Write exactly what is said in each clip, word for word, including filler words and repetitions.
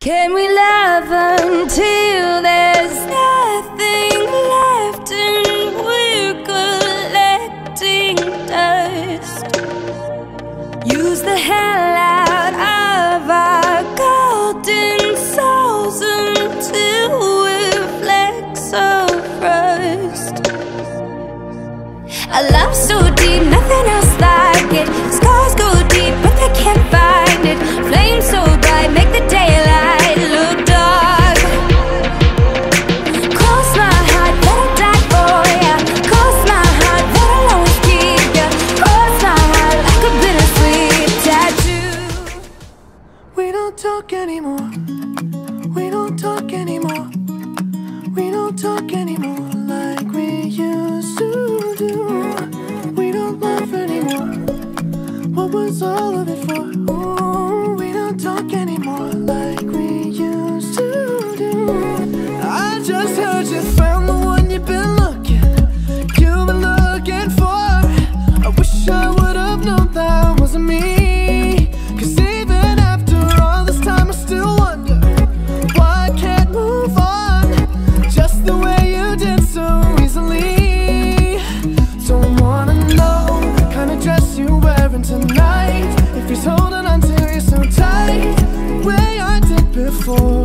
Can we love until there's nothing left and we're collecting dust? Use the hell out of our golden souls until we're flecks of rust. A love so deep, nothing else like it. Scars go deep, but they can't find it. Flames so bright, make the daylight look dark. Cross my heart, let it die for ya. Cross my heart, that I'll always keep ya. Cross my heart like a bittersweet tattoo. We don't talk anymore. We don't talk anymore. We don't talk anymore like we used to do. We don't laugh anymore. What was all of it for? Ooh, we don't talk anymore like we used to do. I just heard you found the one you've been looking, you've been looking for. I wish I would have known that wasn't me. Cause even after all this time I still wonder why I can't move on just the way you did so easily. Don't wanna know the kind of dress you're wearing tonight, if he's holding on to you so tight the way I did before.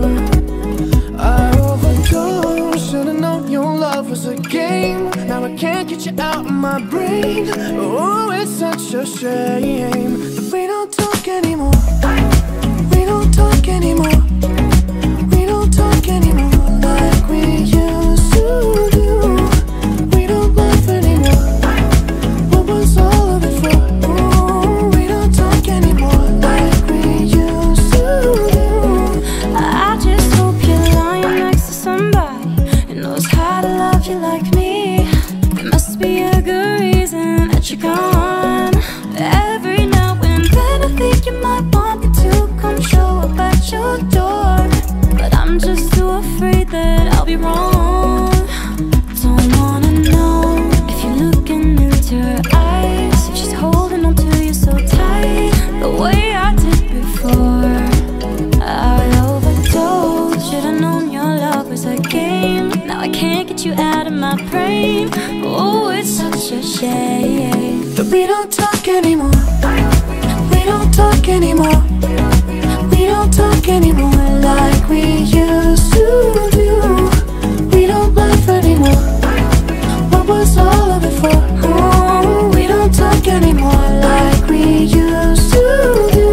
I overdosed, should've known your love was a game. Now I can't get you out of my brain. Oh, it's such a shame that we don't talk anymore. We don't talk anymore. We don't talk anymore like we used to do. We don't laugh anymore. What was all of it for? Ooh, we don't talk anymore like we used to do. I just hope you're lying next to somebody who knows how to love you like me. There must be a good reason that you're gone. Every now and then I think you might want me to come show up at your door, but I'm just too afraid that I'll be wrong. Don't wanna know if you're looking into her eyes, if she's holding on to you so tight the way I did before. I overdosed, should've known your love was a game. Now I can't get you out of my brain. Oh, it's such a shame That we don't talk anymore. We don't talk anymore. We don't talk anymore like we used to do. We don't laugh anymore. What was all of it for? Oh, we don't talk anymore like we used to do.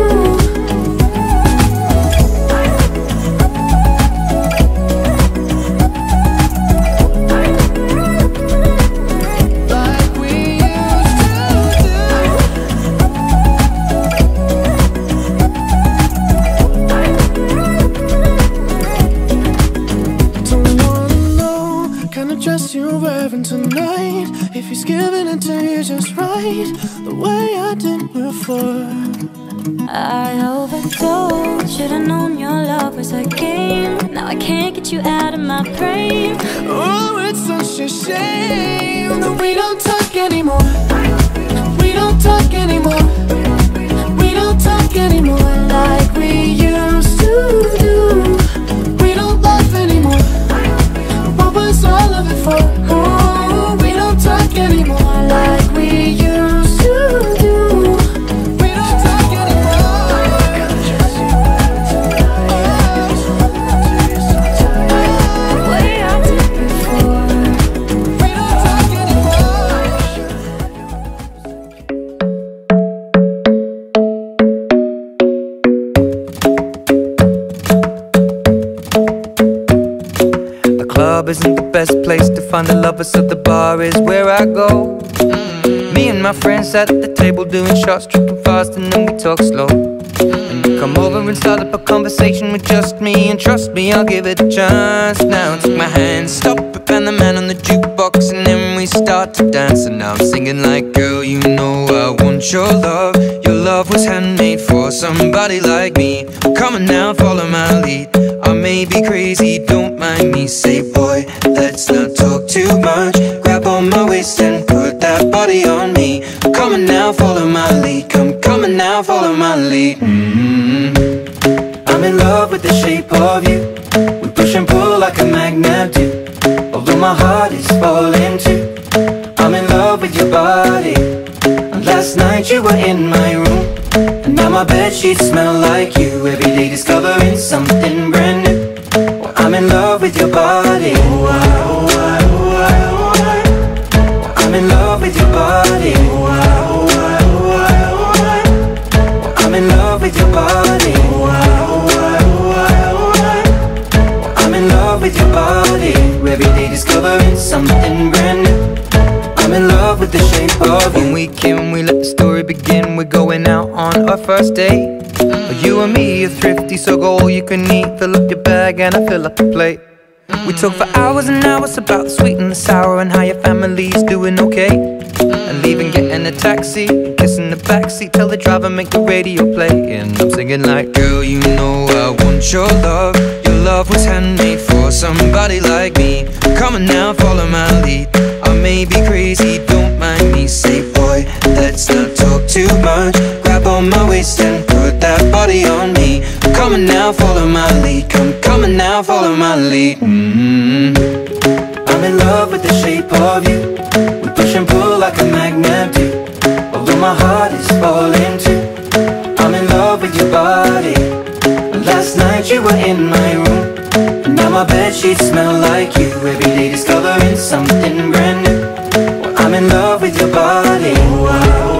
Like we used to do. Don't wanna know kind of dress you're wearing tonight, if he's giving it to you just right the way I did before. I overdosed, should've known your love was a game. Now I can't get you out of my brain. Oh, it's such a shame that we don't talk anymore. We don't talk anymore. We don't talk anymore like we used to do. We don't laugh anymore. What was all of it for? Oh, we don't talk anymore like we used to do. We don't talk anymore. The way I did before. We don't talk anymore. The club isn't the best place to find a lover, so the bar is where I go. Mm. Me and my friends at the table doing shots, tripping fast, and then we talk slow. And you come over and start up a conversation with just me, and trust me, I'll give it a chance. Now take my hand, stop it, and the man on the jukebox, and then we start to dance. And now I'm singing like, girl, you know I want your love. Your love was handmade for somebody like me. Come on now, follow my lead. I may be crazy, don't mind me. Say, boy, let's not talk too much. Grab on my waist and put that body on me. Come on now, follow my lead. Come, come on now, follow my lead. Mm-hmm. I'm I'm in love with the shape of you. We push and pull like a magnet do. Although my heart is falling too, I'm in love with your body. And last night you were in my room, and now my bedsheets smell like you. Every day discovering something brand new. Well, I'm in love with your body. Oh, I, oh, I, oh, I, oh, I. Well, I'm in love with your body. Oh, I, oh, I, oh, I, oh, I. Well, I'm in love with your body. Oh, I, oh, I, oh, I, oh, I. Well, I'm in love with your body. Every day discovering something brand new. I'm in love with the shape of you. When we came, we let the story begin. We're going out on our first date. You and me are thrifty, so go all you can eat. Fill up your bag and I fill up the plate. We talk for hours and hours about the sweet and the sour, and how your family's doing okay. And leaving, getting a taxi, kissing the backseat, tell the driver make the radio play. And I'm singing like, girl, you know I want your love. Your love was handmade for somebody like me. Come on now, follow my lead. I may be crazy, don't mind me. Say, boy, let's not talk too much. Grab on my waist and put that body on me. Come on now, follow my lead. Come, come on now, follow my lead. mm-hmm. I'm in love with the shape of you. We push and pull like a magnet do. Although my heart is falling too, I'm in love with your body. Last night you were in my room, and now my bedsheets smell like you. Every day discovering something brand new. Well, I'm in love with your body. Oh, I,